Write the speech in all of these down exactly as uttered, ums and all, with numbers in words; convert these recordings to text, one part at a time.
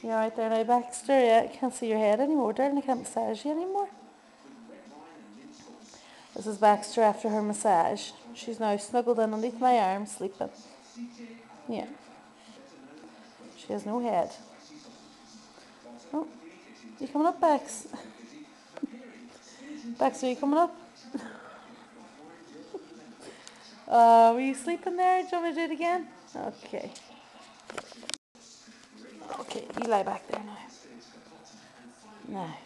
You alright there now, Baxter? Yeah, I can't see your head anymore, darling. I can't massage you anymore. This is Baxter after her massage. She's now snuggled in underneath my arm, sleeping. Yeah. She has no head. Oh, you coming up, Bax? Bax, are you coming up? Uh, were you sleeping there? Do you want me to do it again? Okay. Okay, you lie back there now. Now.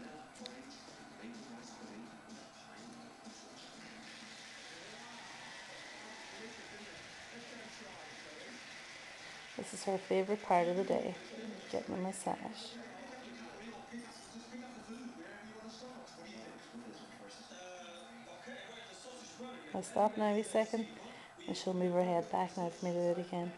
This is her favourite part of the day, getting a massage. I'll stop now a second and she'll move her head back now for me to do it again.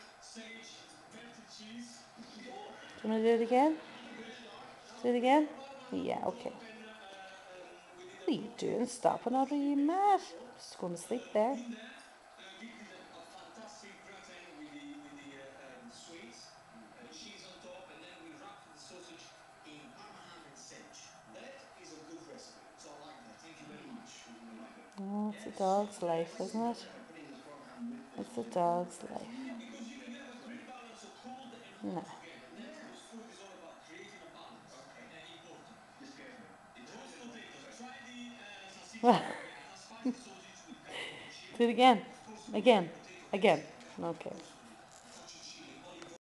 Do you want me to do it again? Do it again? Yeah, okay. What are you doing? Stopping out? Are you mad? Just going to sleep there. Oh, it's a dog's life, isn't it? It's a dog's life. No. Do it again. Again. Again. Okay.